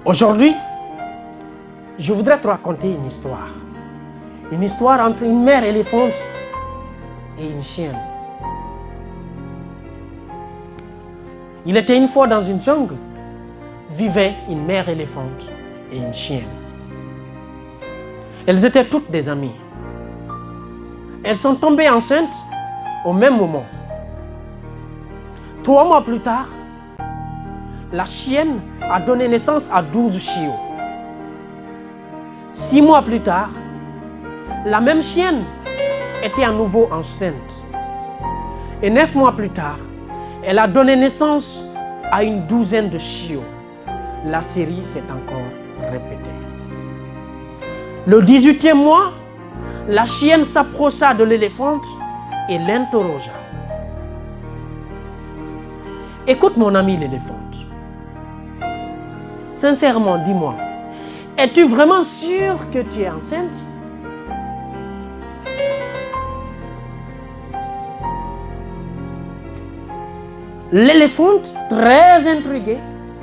Aujourd'hui, je voudrais te raconter une histoire. Une histoire entre une mère éléphante et une chienne. Il était une fois dans une jungle, vivait une mère éléphante et une chienne. Elles étaient toutes des amies. Elles sont tombées enceintes au même moment. 3 mois plus tard, la chienne a donné naissance à 12 chiots. 6 mois plus tard, la même chienne était à nouveau enceinte. Et 9 mois plus tard, elle a donné naissance à une douzaine de chiots. La série s'est encore répétée. Le 18e mois, la chienne s'approcha de l'éléphante et l'interrogea. Écoute mon ami l'éléphante. Sincèrement, dis-moi, es-tu vraiment sûr que tu es enceinte? L'éléphante, très intrigué,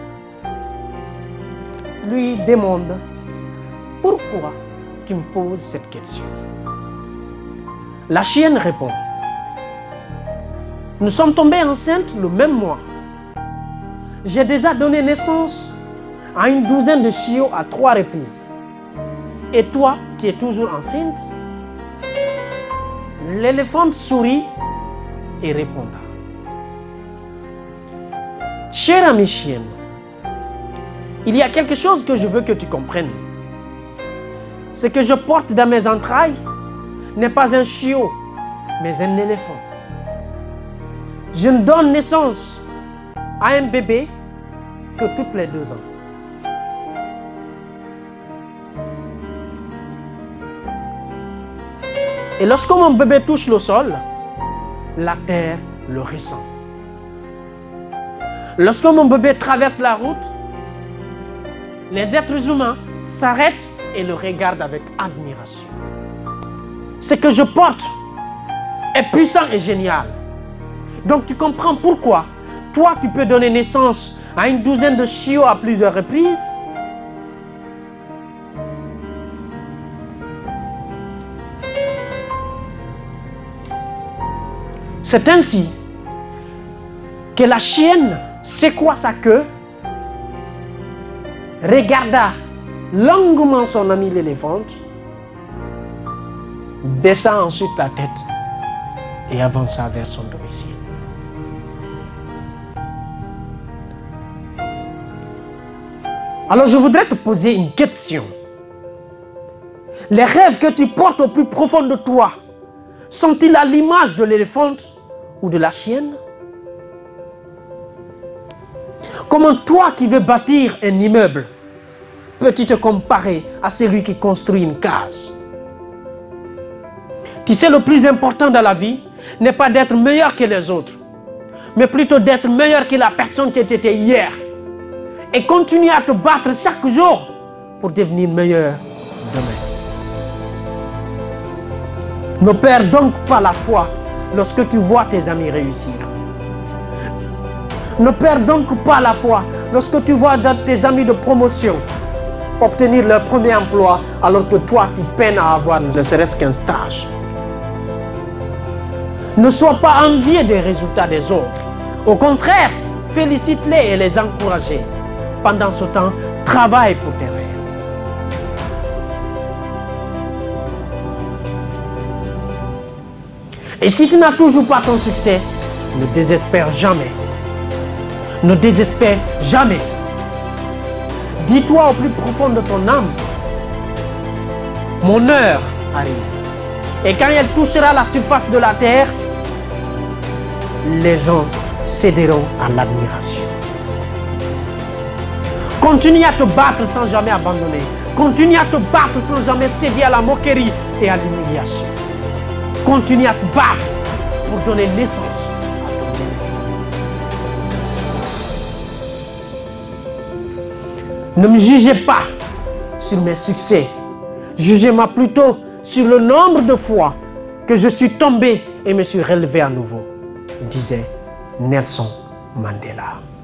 lui demande « Pourquoi tu me poses cette question ?» La chienne répond « Nous sommes tombés enceintes le même mois. J'ai déjà donné naissance à une douzaine de chiots à 3 reprises. Et toi, tu es toujours enceinte ?» L'éléphante sourit et répondra. Chère amie chienne, il y a quelque chose que je veux que tu comprennes. Ce que je porte dans mes entrailles n'est pas un chiot, mais un éléphant. Je ne donne naissance à un bébé que toutes les 2 ans. Et lorsque mon bébé touche le sol, la terre le ressent. Lorsque mon bébé traverse la route, les êtres humains s'arrêtent et le regardent avec admiration. Ce que je porte est puissant et génial. Donc tu comprends pourquoi toi tu peux donner naissance à une douzaine de chiots à plusieurs reprises. C'est ainsi que la chienne secoua sa queue, regarda longuement son ami l'éléphante, baissa ensuite la tête et avança vers son domicile. Alors je voudrais te poser une question. Les rêves que tu portes au plus profond de toi sont-ils à l'image de l'éléphante ou de la chienne? Comment toi qui veux bâtir un immeuble, peux-tu te comparer à celui qui construit une case? Tu sais, le plus important dans la vie n'est pas d'être meilleur que les autres, mais plutôt d'être meilleur que la personne qui était hier. Et continuer à te battre chaque jour pour devenir meilleur demain. Ne perds donc pas la foi lorsque tu vois tes amis réussir. Ne perds donc pas la foi lorsque tu vois tes amis de promotion obtenir leur premier emploi alors que toi tu peines à avoir ne serait-ce qu'un stage. Ne sois pas envieux des résultats des autres. Au contraire, félicite-les et les encourage. Pendant ce temps, travaille pour tes rêves. Et si tu n'as toujours pas ton succès, ne désespère jamais. Ne désespère jamais. Dis-toi au plus profond de ton âme, mon heure arrive. Et quand elle touchera la surface de la terre, les gens céderont à l'admiration. Continue à te battre sans jamais abandonner. Continue à te battre sans jamais céder à la moquerie et à l'humiliation. Continue à te battre pour donner naissance à ton éléphant. Ne me jugez pas sur mes succès. Jugez-moi plutôt sur le nombre de fois que je suis tombé et me suis relevé à nouveau, disait Nelson Mandela.